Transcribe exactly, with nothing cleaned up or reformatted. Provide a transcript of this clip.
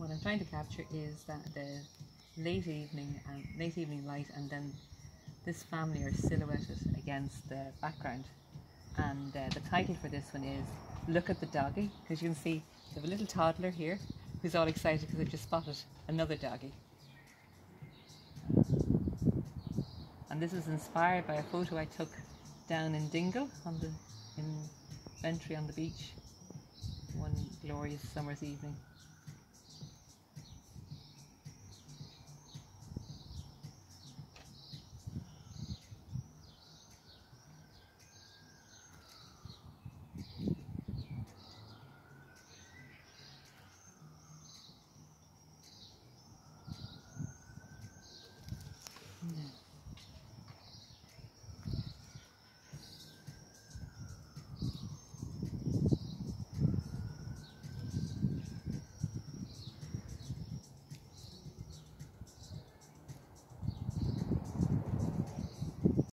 what I'm trying to capture is that the late evening and late evening light, and then this family are silhouetted against the background. And uh, the title for this one is Look at the Doggy, because you can see they have a little toddler here who's all excited because they've just spotted another doggy. And this is inspired by a photo I took down in Dingle on the in Bentry on the beach one glorious summer's evening.